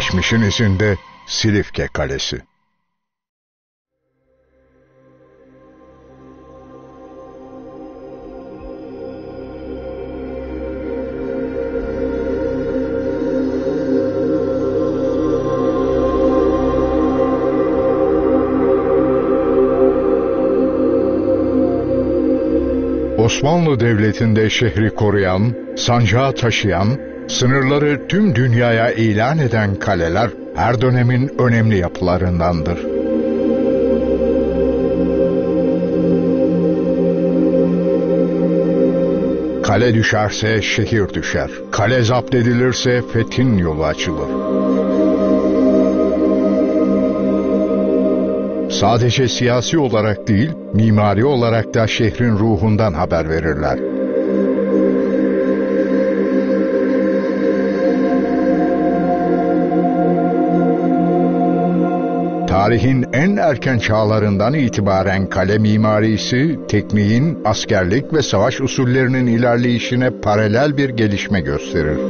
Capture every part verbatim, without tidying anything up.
Geçmişin izinde Silifke Kalesi. Osmanlı Devleti'nde şehri koruyan, sancağı taşıyan, sınırları tüm dünyaya ilan eden kaleler her dönemin önemli yapılarındandır. Kale düşerse şehir düşer. Kale zapt edilirse fethin yolu açılır. Sadece siyasi olarak değil, mimari olarak da şehrin ruhundan haber verirler. Tarihin en erken çağlarından itibaren kale mimarisi, tekniğin, askerlik ve savaş usullerinin ilerleyişine paralel bir gelişme gösterir.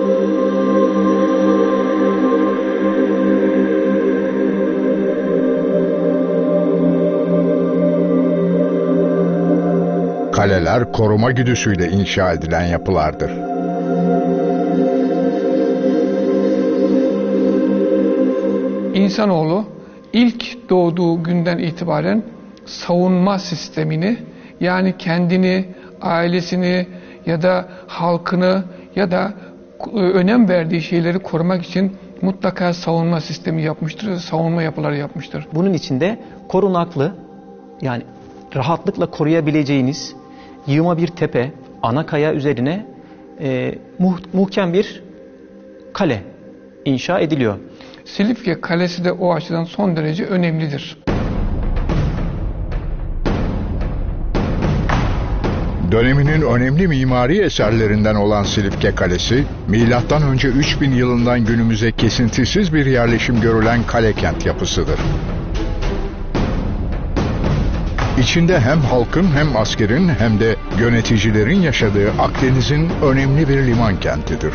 Kaleler koruma güdüsüyle inşa edilen yapılardır. İnsanoğlu ilk doğduğu günden itibaren savunma sistemini, yani kendini, ailesini ya da halkını ya da önem verdiği şeyleri korumak için mutlaka savunma sistemi yapmıştır, savunma yapıları yapmıştır. Bunun içinde korunaklı, yani rahatlıkla koruyabileceğiniz yığma bir tepe, ana kaya üzerine e, muh, muhkem bir kale inşa ediliyor. Silifke Kalesi de o açıdan son derece önemlidir. Döneminin önemli mimari eserlerinden olan Silifke Kalesi, milattan önce üç bin yılından günümüze kesintisiz bir yerleşim görülen kale kent yapısıdır. İçinde hem halkın hem askerin hem de yöneticilerin yaşadığı Akdeniz'in önemli bir liman kentidir.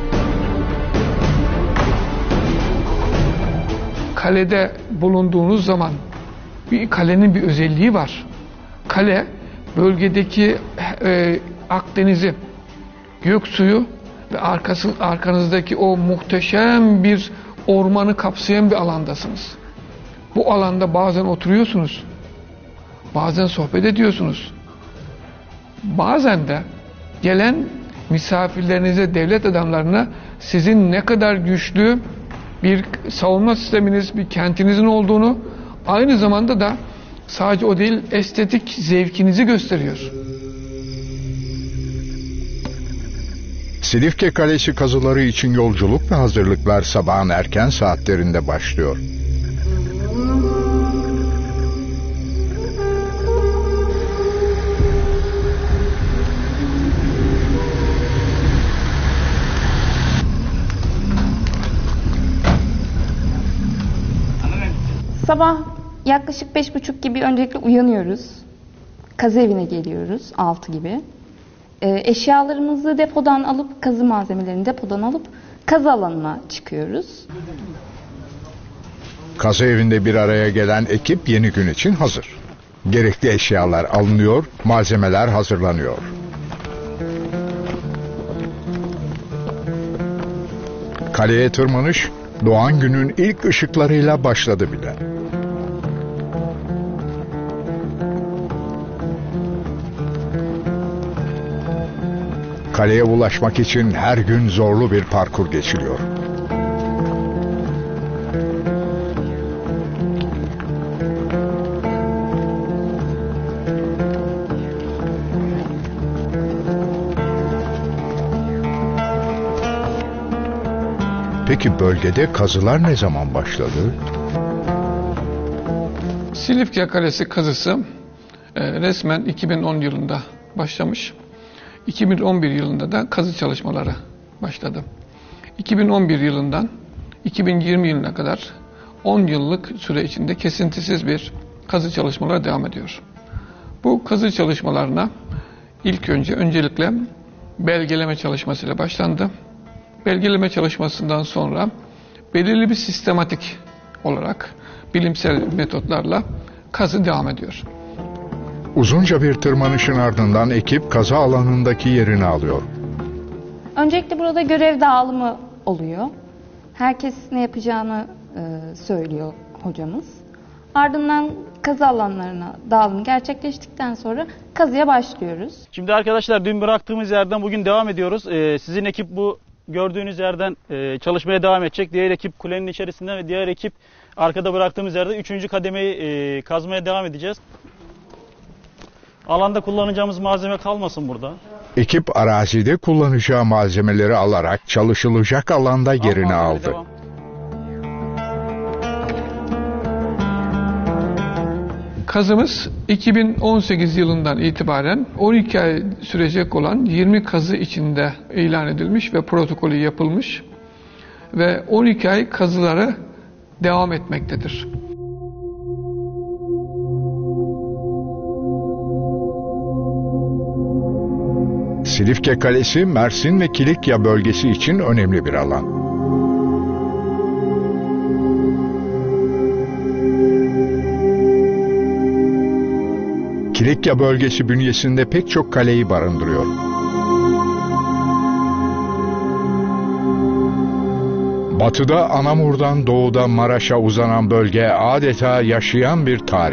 Kalede bulunduğunuz zaman bir kalenin bir özelliği var. Kale bölgedeki e, Akdeniz'i, göksuyu ve arkası, arkanızdaki o muhteşem bir ormanı kapsayan bir alandasınız. Bu alanda bazen oturuyorsunuz, bazen sohbet ediyorsunuz. Bazen de gelen misafirlerinize, devlet adamlarına sizin ne kadar güçlü bir savunma sisteminiz, bir kentinizin olduğunu, aynı zamanda da sadece o değil, estetik zevkinizi gösteriyor. Silifke Kalesi kazıları için yolculuk ve hazırlıklar sabahın erken saatlerinde başlıyor. Sabah yaklaşık beş buçuk gibi öncelikle uyanıyoruz. Kazı evine geliyoruz altı gibi. E, eşyalarımızı depodan alıp, kazı malzemelerini depodan alıp kazı alanına çıkıyoruz. Kazı evinde bir araya gelen ekip yeni gün için hazır. Gerekli eşyalar alınıyor, malzemeler hazırlanıyor. Kaleye tırmanış, doğan günün ilk ışıklarıyla başladı bile. Kaleye ulaşmak için her gün zorlu bir parkur geçiliyor. Peki bölgede kazılar ne zaman başladı? Silifke Kalesi kazısı e, resmen iki bin on yılında başlamış. iki bin on bir yılında da kazı çalışmaları başladı. iki bin on bir yılından iki bin yirmi yılına kadar on yıllık süre içinde kesintisiz bir kazı çalışmaları devam ediyor. Bu kazı çalışmalarına ilk önce öncelikle belgeleme çalışmasıyla başlandı. Belgeleme çalışmasından sonra belirli bir sistematik olarak bilimsel metotlarla kazı devam ediyor. Uzunca bir tırmanışın ardından ekip kazı alanındaki yerini alıyor. Öncelikle burada görev dağılımı oluyor. Herkes ne yapacağını e, söylüyor hocamız. Ardından kazı alanlarına dağılım gerçekleştikten sonra kazıya başlıyoruz. Şimdi arkadaşlar dün bıraktığımız yerden bugün devam ediyoruz. Ee, sizin ekip bu gördüğünüz yerden e, çalışmaya devam edecek. Diğer ekip kulenin içerisinde ve diğer ekip arkada bıraktığımız yerde üçüncü kademeyi e, kazmaya devam edeceğiz. Alanda kullanacağımız malzeme kalmasın burada. Ekip arazide kullanacağı malzemeleri alarak çalışılacak alanda yerini aldı. Devam. Kazımız iki bin on sekiz yılından itibaren on iki ay sürecek olan yirmi kazı içinde ilan edilmiş ve protokolü yapılmış ve on iki ay kazıları devam etmektedir. Silifke Kalesi, Mersin ve Kilikya bölgesi için önemli bir alan. Kilikya bölgesi bünyesinde pek çok kaleyi barındırıyor. Batıda Anamur'dan doğuda Maraş'a uzanan bölge adeta yaşayan bir tarih.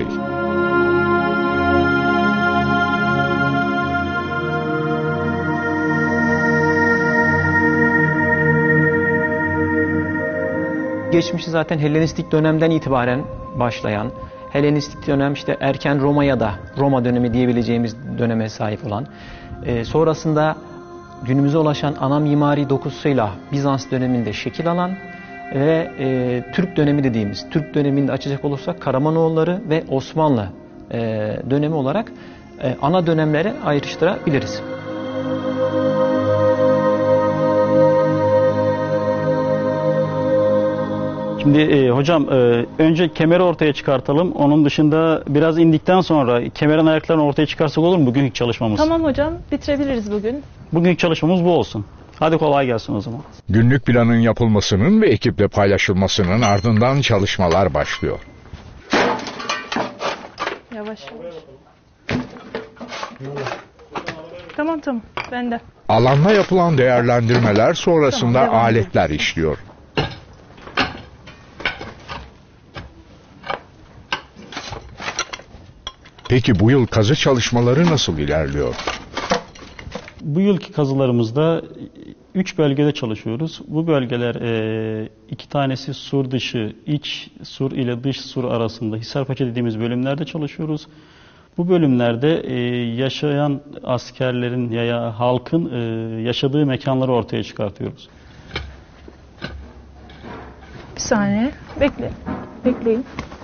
Geçmişi zaten Helenistik dönemden itibaren başlayan, Helenistik dönem işte erken Roma'ya da Roma dönemi diyebileceğimiz döneme sahip olan, e, sonrasında günümüze ulaşan ana mimari dokusuyla Bizans döneminde şekil alan ve e, Türk dönemi dediğimiz, Türk döneminde açacak olursak Karamanoğulları ve Osmanlı e, dönemi olarak e, ana dönemlere ayrıştırabiliriz. Şimdi e, hocam e, önce kemeri ortaya çıkartalım. Onun dışında biraz indikten sonra kemerin ayaklarını ortaya çıkarsak olur mu bugünkü çalışmamız? Tamam hocam, bitirebiliriz bugün. Bugünkü çalışmamız bu olsun. Hadi kolay gelsin o zaman. Günlük planın yapılmasının ve ekiple paylaşılmasının ardından çalışmalar başlıyor. Yavaş yavaş. Tamam tamam, bende. Alanda yapılan değerlendirmeler sonrasında Tamam, devam aletler işliyor. Peki bu yıl kazı çalışmaları nasıl ilerliyor? Bu yılki kazılarımızda üç bölgede çalışıyoruz. Bu bölgeler e, iki tanesi sur dışı, iç sur ile dış sur arasında Hisarpaşa dediğimiz bölümlerde çalışıyoruz. Bu bölümlerde e, yaşayan askerlerin ya halkın e, yaşadığı mekanları ortaya çıkartıyoruz. Bir saniye, bekle. Bekleyin.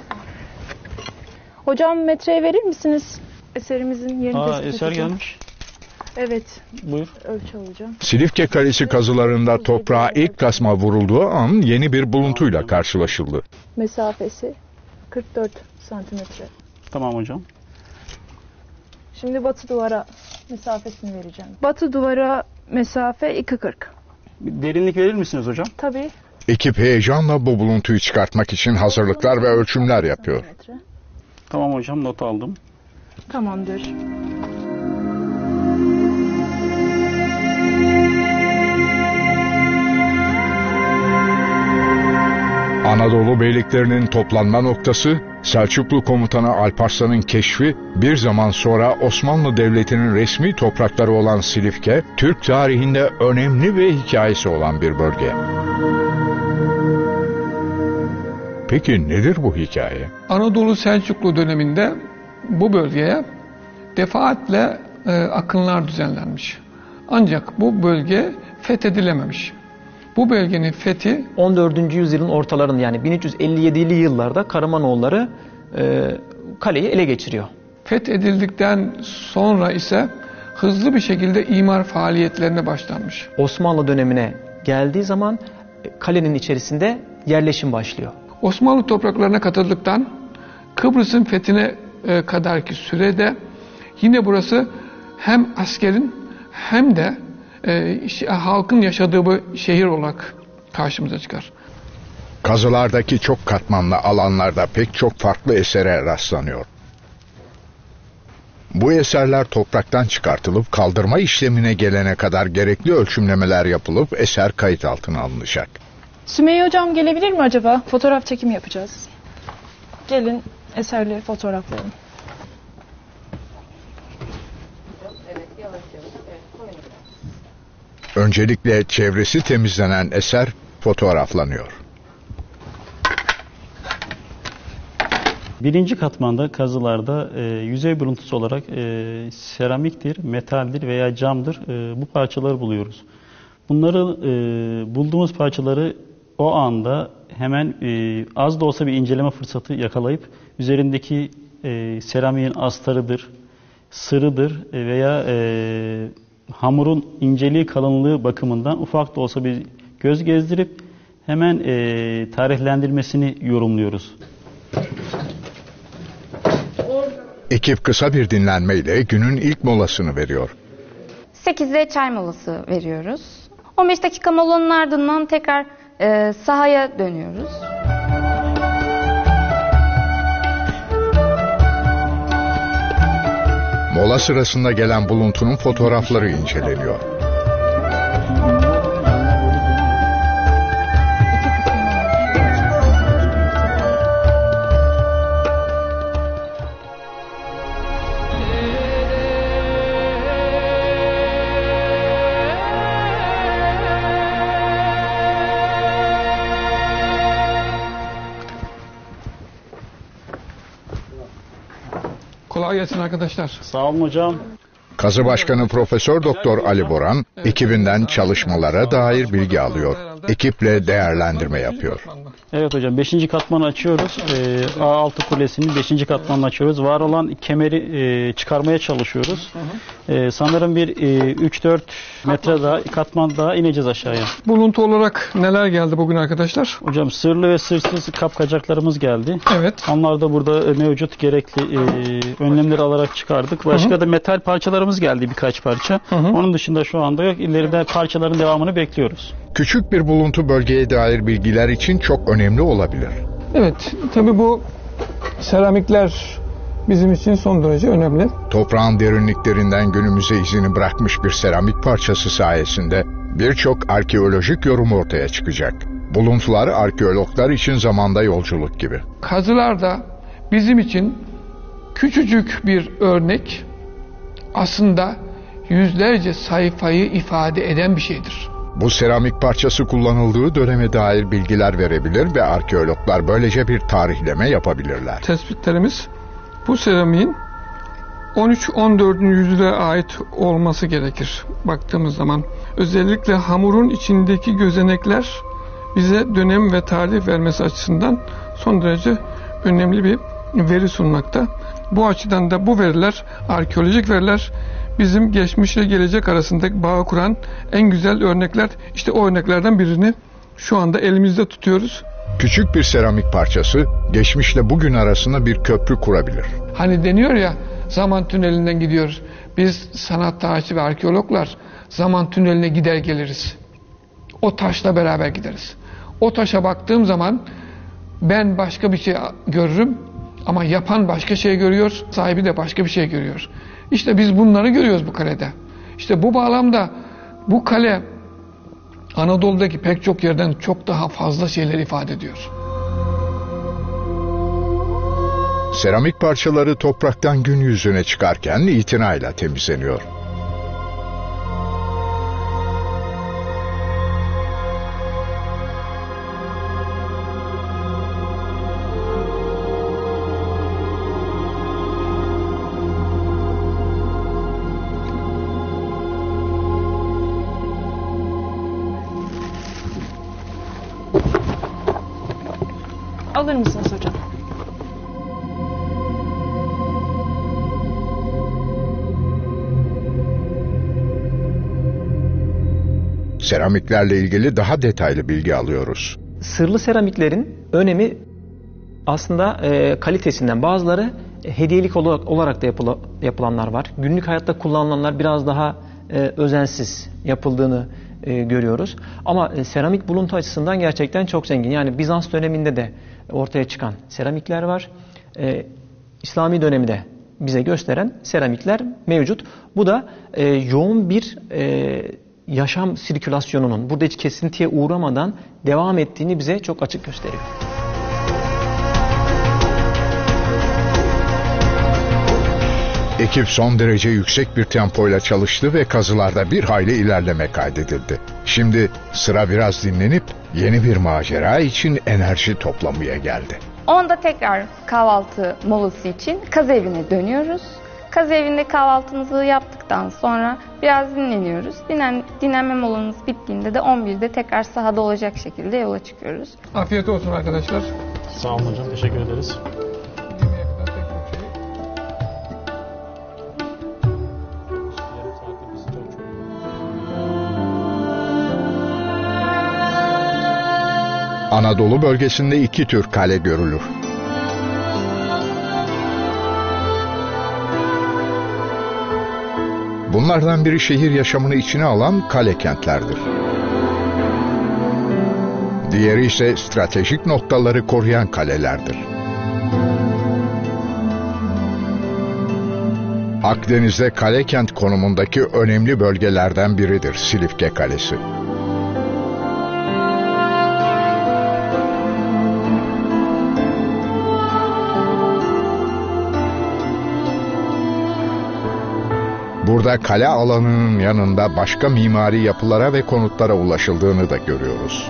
Hocam metreye verir misiniz? Eserimizin yerini Aa, tespit eser edeceğim. gelmiş. Evet, Buyur. ölçü alacağım. Silifke Kalesi kazılarında toprağa ilk kasma vurulduğu an yeni bir buluntuyla karşılaşıldı. Mesafesi kırk dört santimetre. Tamam hocam. Şimdi batı duvara mesafesini vereceğim. Batı duvara mesafe iki kırk. Bir derinlik verir misiniz hocam? Tabii. Ekip heyecanla bu buluntuyu çıkartmak için hazırlıklar ve ölçümler yapıyor. Santimetre. Tamam hocam, not aldım. Tamamdır. Anadolu beyliklerinin toplanma noktası, Selçuklu komutanı Alparslan'ın keşfi, bir zaman sonra Osmanlı Devleti'nin resmi toprakları olan Silifke, Türk tarihinde önemli ve hikayesi olan bir bölge. Peki nedir bu hikaye? Anadolu Selçuklu döneminde bu bölgeye defaatle e, akınlar düzenlenmiş. Ancak bu bölge fethedilememiş. Bu bölgenin fethi on dördüncü yüzyılın ortalarında yani bin üç yüz elli yedili yıllarda Karamanoğulları e, kaleyi ele geçiriyor. fethedildikten sonra ise hızlı bir şekilde imar faaliyetlerine başlanmış. Osmanlı dönemine geldiği zaman e, kalenin içerisinde yerleşim başlıyor. Osmanlı topraklarına katıldıktan Kıbrıs'ın fethine e, kadarki sürede yine burası hem askerin hem de e, halkın yaşadığı bir şehir olarak karşımıza çıkar. Kazılardaki çok katmanlı alanlarda pek çok farklı esere rastlanıyor. Bu eserler topraktan çıkartılıp kaldırma işlemine gelene kadar gerekli ölçümlemeler yapılıp eser kayıt altına alınacak. Sümeyye hocam gelebilir mi acaba? Fotoğraf çekimi yapacağız. Gelin eserleri fotoğraflayalım. Öncelikle çevresi temizlenen eser fotoğraflanıyor. Birinci katmanda kazılarda e, yüzey buluntusu olarak e, seramiktir, metaldir veya camdır e, bu parçaları buluyoruz. Bunları e, bulduğumuz parçaları o anda hemen e, az da olsa bir inceleme fırsatı yakalayıp üzerindeki e, seramiğin astarıdır, sırıdır e, veya e, hamurun inceliği, kalınlığı bakımından ufak da olsa bir göz gezdirip hemen e, tarihlendirmesini yorumluyoruz. Ekip kısa bir dinlenmeyle günün ilk molasını veriyor. sekizde çay molası veriyoruz. on beş dakika molanın ardından tekrar e, sahaya dönüyoruz. Mola sırasında gelen buluntunun fotoğrafları inceleniyor. Kolay gelsin arkadaşlar. Sağ olun hocam. Kazı Başkanı Profesör Doktor Ali Boran, ekibinden çalışmalara dair bilgi alıyor. Ekiple değerlendirme yapıyor. Evet hocam, beşinci katmanı açıyoruz. Ee, A altı kulesinin beşinci katmanını açıyoruz. Var olan kemeri e, çıkarmaya çalışıyoruz. Ee, sanırım bir e, üç dört metre daha, katman daha ineceğiz aşağıya. Buluntu olarak neler geldi bugün arkadaşlar? Hocam sırlı ve sırsız kapkacaklarımız geldi. Evet. Onlar da burada mevcut, gerekli e, önlemleri alarak çıkardık. Başka hı hı. da metal parçalarımız geldi, birkaç parça. Hı hı. Onun dışında şu anda yok. İleride parçaların devamını bekliyoruz. Küçük bir buluntu bölgeye dair bilgiler için çok önemli olabilir. Evet, tabii bu seramikler bizim için son derece önemli. Toprağın derinliklerinden günümüze izini bırakmış bir seramik parçası sayesinde birçok arkeolojik yorum ortaya çıkacak. Buluntular arkeologlar için zamanda yolculuk gibi. Kazılarda bizim için küçücük bir örnek aslında yüzlerce sayfayı ifade eden bir şeydir. Bu seramik parçası kullanıldığı döneme dair bilgiler verebilir ve arkeologlar böylece bir tarihleme yapabilirler. Tespitlerimiz bu seramiğin on üç on dördüncü yüzyıla ait olması gerekir baktığımız zaman. Özellikle hamurun içindeki gözenekler bize dönem ve tarih vermesi açısından son derece önemli bir veri sunmakta. Bu açıdan da bu veriler, arkeolojik veriler, bizim geçmişle gelecek arasındaki bağı kuran en güzel örnekler. İşte o örneklerden birini şu anda elimizde tutuyoruz. Küçük bir seramik parçası geçmişle bugün arasında bir köprü kurabilir. Hani deniyor ya, zaman tünelinden gidiyoruz. Biz sanat tarihçi ve arkeologlar zaman tüneline gider geliriz. O taşla beraber gideriz. O taşa baktığım zaman ben başka bir şey görürüm ama yapan başka şey görüyor, sahibi de başka bir şey görüyor. İşte biz bunları görüyoruz bu kalede. İşte bu bağlamda bu kale Anadolu'daki pek çok yerden çok daha fazla şeyler ifade ediyor. Seramik parçaları topraktan gün yüzüne çıkarken itinayla temizleniyor. Alır mısınız hocam? Seramiklerle ilgili daha detaylı bilgi alıyoruz. Sırlı seramiklerin önemi aslında e, kalitesinden. Bazıları hediyelik olarak, olarak da yapıla, yapılanlar var. Günlük hayatta kullanılanlar biraz daha e, özensiz yapıldığını e, görüyoruz. Ama e, seramik buluntu açısından gerçekten çok zengin. Yani Bizans döneminde de ortaya çıkan seramikler var. E, İslami dönemde bize gösteren seramikler mevcut. Bu da e, yoğun bir e, yaşam sirkülasyonunun burada hiç kesintiye uğramadan devam ettiğini bize çok açık gösteriyor. Ekip son derece yüksek bir tempoyla çalıştı ve kazılarda bir hayli ilerleme kaydedildi. Şimdi sıra biraz dinlenip yeni bir macera için enerji toplamaya geldi. Onda tekrar kahvaltı molası için kazı evine dönüyoruz. Kazı evinde kahvaltımızı yaptıktan sonra biraz dinleniyoruz. Dinlen, dinlenme molamız bittiğinde de on birde tekrar sahada olacak şekilde yola çıkıyoruz. Afiyet olsun arkadaşlar. Sağ olun hocam. Teşekkür ederiz. Anadolu bölgesinde iki tür kale görülür. Bunlardan biri şehir yaşamını içine alan kale kentlerdir. Diğeri ise stratejik noktaları koruyan kalelerdir. Akdeniz'de kale kent konumundaki önemli bölgelerden biridir Silifke Kalesi. Burada kale alanının yanında başka mimari yapılara ve konutlara ulaşıldığını da görüyoruz.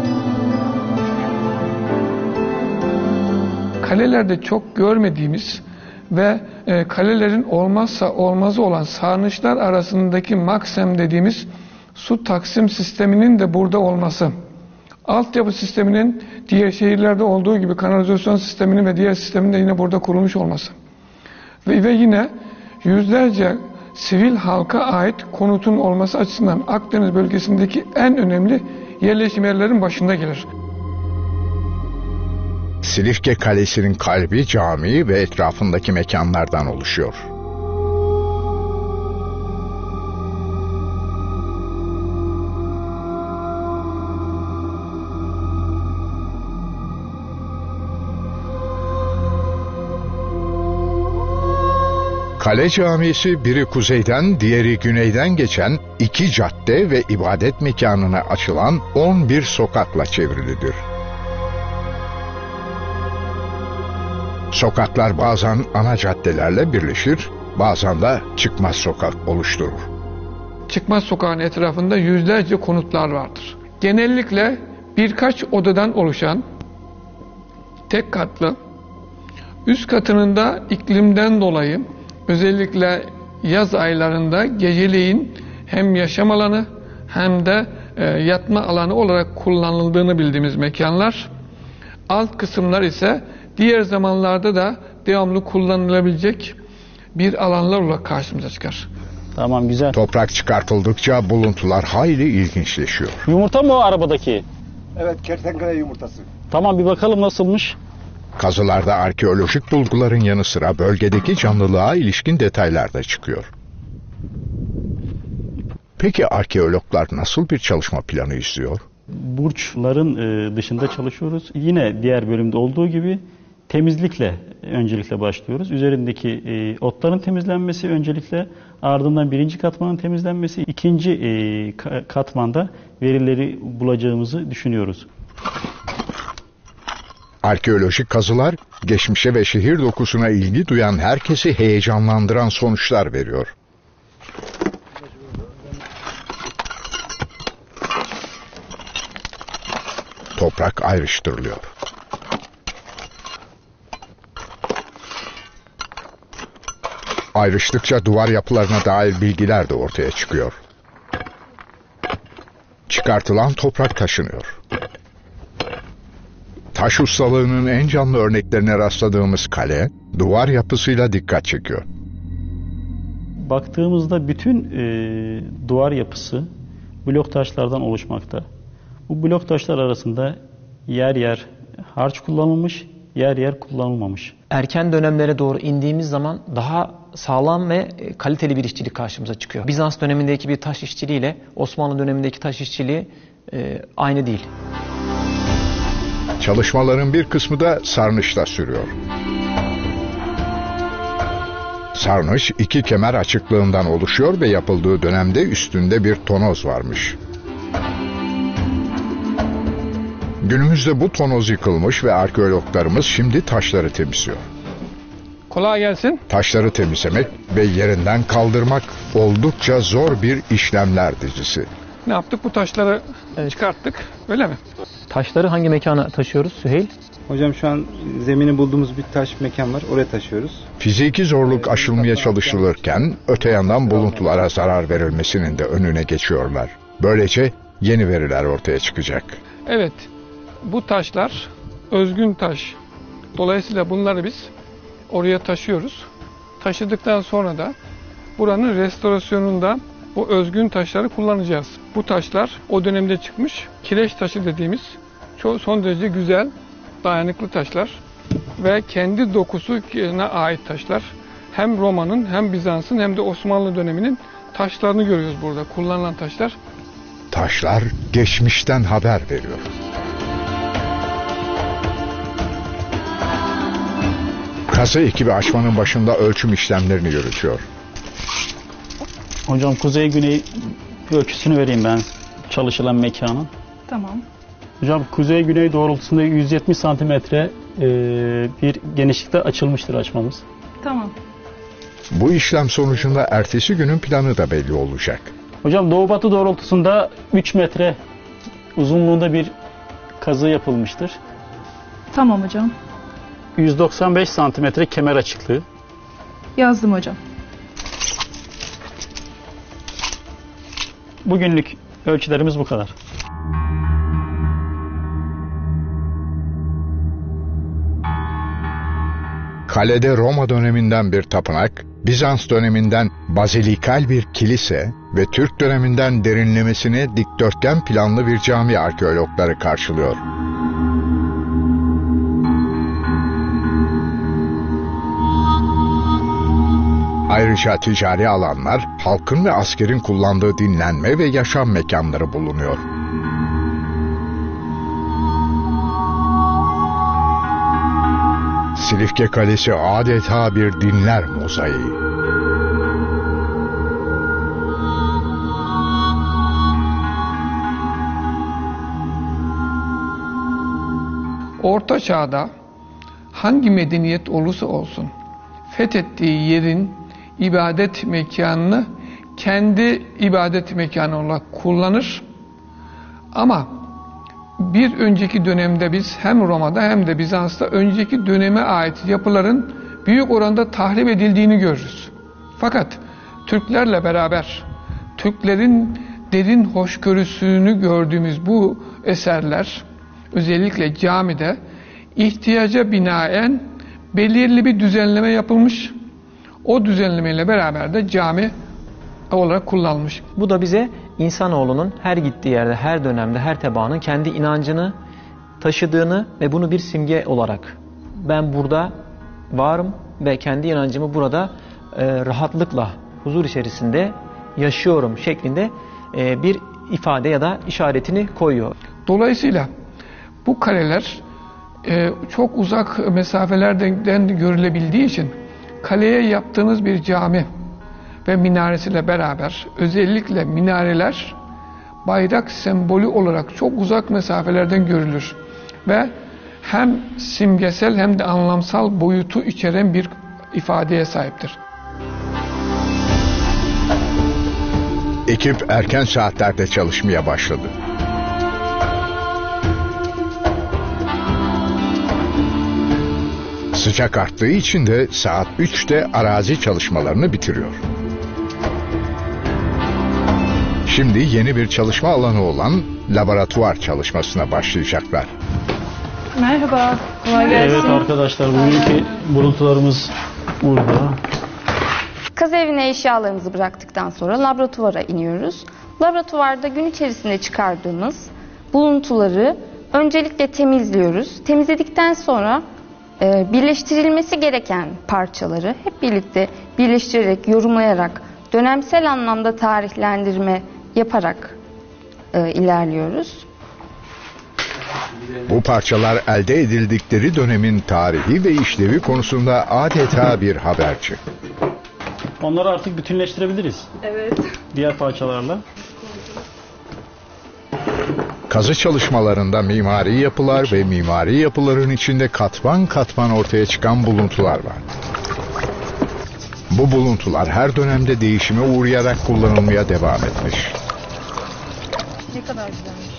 Kalelerde çok görmediğimiz ve e, kalelerin olmazsa olmazı olan sarnıçlar arasındaki maksem dediğimiz su taksim sisteminin de burada olması. Altyapı sisteminin diğer şehirlerde olduğu gibi kanalizasyon sisteminin ve diğer sistemin de yine burada kurulmuş olması. Ve, ve yine yüzlerce sivil halka ait konutun olması açısından Akdeniz bölgesindeki en önemli yerleşim yerlerin başında gelir. Silifke Kalesi'nin kalbi cami ve etrafındaki mekanlardan oluşuyor. Kale Camisi biri kuzeyden, diğeri güneyden geçen iki cadde ve ibadet mekanına açılan on bir sokakla çevrilidir. Sokaklar bazen ana caddelerle birleşir, bazen de çıkmaz sokak oluşturur. Çıkmaz sokağın etrafında yüzlerce konutlar vardır. Genellikle birkaç odadan oluşan tek katlı, üst katının da iklimden dolayı özellikle yaz aylarında geceleyin hem yaşam alanı hem de e, yatma alanı olarak kullanıldığını bildiğimiz mekanlar. Alt kısımlar ise diğer zamanlarda da devamlı kullanılabilecek bir alanlar olarak karşımıza çıkar. Tamam, güzel. Toprak çıkartıldıkça buluntular hayli ilginçleşiyor. Yumurta mı o arabadaki? Evet, kertenkele yumurtası. Tamam, bir bakalım nasılmış. Kazılarda arkeolojik bulguların yanı sıra bölgedeki canlılığa ilişkin detaylar da çıkıyor. Peki arkeologlar nasıl bir çalışma planı izliyor? Burçların dışında çalışıyoruz. Yine diğer bölümde olduğu gibi temizlikle öncelikle başlıyoruz. Üzerindeki otların temizlenmesi öncelikle, ardından birinci katmanın temizlenmesi, ikinci katmanda verileri bulacağımızı düşünüyoruz. Arkeolojik kazılar, geçmişe ve şehir dokusuna ilgi duyan herkesi heyecanlandıran sonuçlar veriyor. Toprak ayrıştırılıyor. Ayrıştıkça duvar yapılarına dair bilgiler de ortaya çıkıyor. Çıkartılan toprak taşınıyor. Taş ustalığının en canlı örneklerine rastladığımız kale, duvar yapısıyla dikkat çekiyor. Baktığımızda bütün e, duvar yapısı blok taşlardan oluşmakta. Bu blok taşlar arasında yer yer harç kullanılmış, yer yer kullanılmamış. Erken dönemlere doğru indiğimiz zaman daha sağlam ve kaliteli bir işçilik karşımıza çıkıyor. Bizans dönemindeki bir taş işçiliği ile Osmanlı dönemindeki taş işçiliği e, aynı değil. Çalışmaların bir kısmı da sarnıçta sürüyor. Sarnıç iki kemer açıklığından oluşuyor ve yapıldığı dönemde üstünde bir tonoz varmış. Günümüzde bu tonoz yıkılmış ve arkeologlarımız şimdi taşları temizliyor. Kolay gelsin. Taşları temizlemek ve yerinden kaldırmak oldukça zor bir işlemler dizisi. Ne yaptık? Bu taşları Evet. çıkarttık. Öyle mi? Taşları hangi mekana taşıyoruz Süheyl? Hocam şu an zemini bulduğumuz bir taş mekan var. Oraya taşıyoruz. Fiziki zorluk aşılmaya çalışılırken öte yandan buluntulara zarar verilmesinin de önüne geçiyorlar. Böylece yeni veriler ortaya çıkacak. Evet. Bu taşlar özgün taş. Dolayısıyla bunları biz oraya taşıyoruz. Taşıdıktan sonra da buranın restorasyonunda bu özgün taşları kullanacağız. Bu taşlar o dönemde çıkmış kireç taşı dediğimiz çok son derece güzel, dayanıklı taşlar ve kendi dokusuna ait taşlar. Hem Roma'nın hem Bizans'ın hem de Osmanlı döneminin taşlarını görüyoruz burada. Kullanılan taşlar. Taşlar geçmişten haber veriyor. Kazı ekibi açmanın başında ölçüm işlemlerini yürütüyor. Hocam kuzey-güney ölçüsünü vereyim ben çalışılan mekanın. Tamam. Hocam kuzey-güney doğrultusunda yüz yetmiş santimetre e, bir genişlikte açılmıştır açmamız. Tamam. Bu işlem sonucunda ertesi günün planı da belli olacak. Hocam doğu-batı doğrultusunda üç metre uzunluğunda bir kazı yapılmıştır. Tamam hocam. yüz doksan beş santimetre kemer açıklığı. Yazdım hocam. Bugünlük ölçülerimiz bu kadar. Kalede Roma döneminden bir tapınak, Bizans döneminden bazilikal bir kilise ve Türk döneminden derinlemesine dikdörtgen planlı bir cami arkeologları karşılıyor. Ayrıca ticari alanlar, halkın ve askerin kullandığı dinlenme ve yaşam mekanları bulunuyor. Silifke Kalesi adeta bir dinler mozaiği. Orta Çağ'da hangi medeniyet olursa olsun fethettiği yerin ibadet mekanını kendi ibadet mekanı olarak kullanır. Ama bir önceki dönemde biz hem Roma'da hem de Bizans'ta önceki döneme ait yapıların büyük oranda tahrip edildiğini görürüz. Fakat Türklerle beraber Türklerin derin hoşgörüsünü gördüğümüz bu eserler özellikle camide ihtiyaca binaen belirli bir düzenleme yapılmış. O düzenlemeyle beraber de cami olarak kullanılmış. Bu da bize insanoğlunun her gittiği yerde, her dönemde, her tebaanın kendi inancını taşıdığını ve bunu bir simge olarak ben burada varım ve kendi inancımı burada e, rahatlıkla, huzur içerisinde yaşıyorum şeklinde e, bir ifade ya da işaretini koyuyor. Dolayısıyla bu kaleler e, çok uzak mesafelerden görülebildiği için kaleye yaptığınız bir cami ve minaresiyle beraber özellikle minareler bayrak sembolü olarak çok uzak mesafelerden görülür ve hem simgesel hem de anlamsal boyutu içeren bir ifadeye sahiptir. Ekip erken saatlerde çalışmaya başladı. Sıcak arttığı için de saat üçte arazi çalışmalarını bitiriyor. Şimdi yeni bir çalışma alanı olan laboratuvar çalışmasına başlayacaklar. Merhaba. Kolay gelsin. Evet arkadaşlar, bugünkü buluntularımız burada. Kazı evine eşyalarımızı bıraktıktan sonra laboratuvara iniyoruz. Laboratuvarda gün içerisinde çıkardığımız buluntuları öncelikle temizliyoruz. Temizledikten sonra Ee, birleştirilmesi gereken parçaları hep birlikte birleştirerek, yorumlayarak, dönemsel anlamda tarihlendirme yaparak e, ilerliyoruz. Bu parçalar elde edildikleri dönemin tarihi ve işlevi konusunda adeta bir haberci. Onları artık bütünleştirebiliriz. Evet. Diğer parçalarla. Kazı çalışmalarında mimari yapılar ve mimari yapıların içinde katman katman ortaya çıkan buluntular var. Bu buluntular her dönemde değişime uğrayarak kullanılmaya devam etmiş. Ne kadar güzelmiş.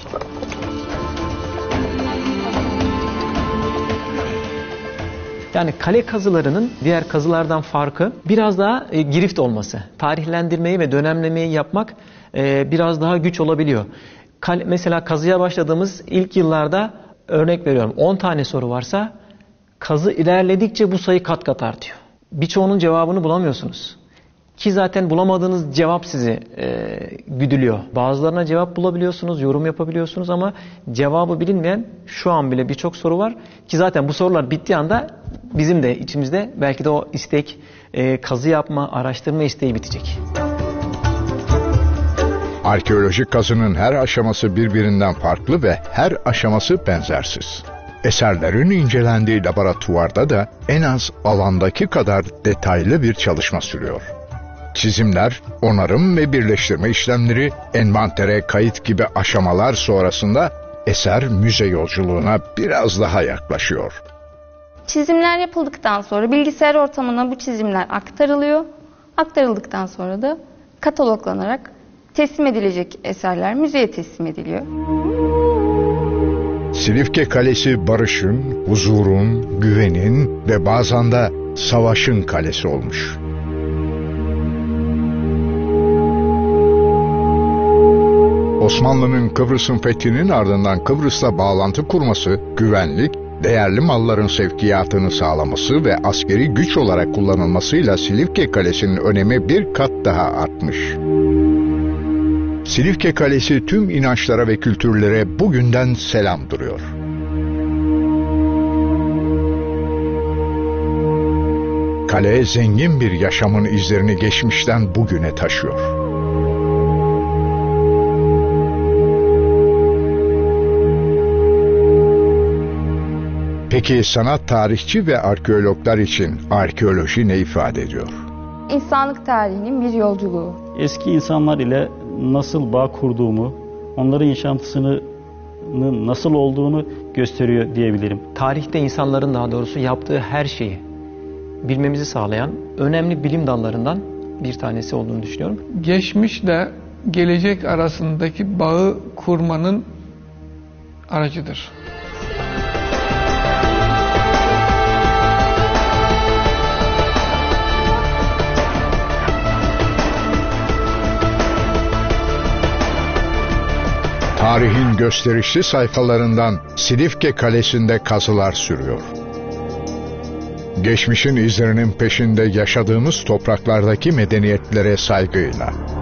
Yani kale kazılarının diğer kazılardan farkı biraz daha e, girift olması. Tarihlendirmeyi ve dönemlemeyi yapmak e, biraz daha güç olabiliyor. Kale, mesela kazıya başladığımız ilk yıllarda örnek veriyorum on tane soru varsa kazı ilerledikçe bu sayı kat kat artıyor. Birçoğunun cevabını bulamıyorsunuz. Ki zaten bulamadığınız cevap sizi e, güdülüyor. Bazılarına cevap bulabiliyorsunuz, yorum yapabiliyorsunuz ama cevabı bilinmeyen şu an bile birçok soru var. Ki zaten bu sorular bittiği anda bizim de içimizde belki de o istek, e, kazı yapma, araştırma isteği bitecek. Arkeolojik kazının her aşaması birbirinden farklı ve her aşaması benzersiz. Eserlerin incelendiği laboratuvarda da en az alandaki kadar detaylı bir çalışma sürüyor. Çizimler, onarım ve birleştirme işlemleri, envantere kayıt gibi aşamalar sonrasında eser müze yolculuğuna biraz daha yaklaşıyor. Çizimler yapıldıktan sonra bilgisayar ortamına bu çizimler aktarılıyor. Aktarıldıktan sonra da kataloglanarak teslim edilecek eserler müzeye teslim ediliyor. Silifke Kalesi barışın, huzurun, güvenin ve bazen de savaşın kalesi olmuş. Osmanlı'nın Kıbrıs'ın fethinin ardından Kıbrıs'la bağlantı kurması, güvenlik, değerli malların sevkiyatını sağlaması ve askeri güç olarak kullanılmasıyla Silifke Kalesi'nin önemi bir kat daha artmış. Silifke Kalesi tüm inançlara ve kültürlere bugünden selam duruyor. Kale zengin bir yaşamın izlerini geçmişten bugüne taşıyor. Peki sanat tarihçi ve arkeologlar için arkeoloji ne ifade ediyor? İnsanlık tarihinin bir yolculuğu. Eski insanlar ile nasıl bağ kurduğumu, onların yaşantısının nasıl olduğunu gösteriyor diyebilirim. Tarihte insanların daha doğrusu yaptığı her şeyi bilmemizi sağlayan önemli bilim dallarından bir tanesi olduğunu düşünüyorum. Geçmişle gelecek arasındaki bağı kurmanın aracıdır. Tarihin gösterişli sayfalarından Silifke Kalesi'nde kazılar sürüyor. Geçmişin izlerinin peşinde yaşadığımız topraklardaki medeniyetlere saygıyla.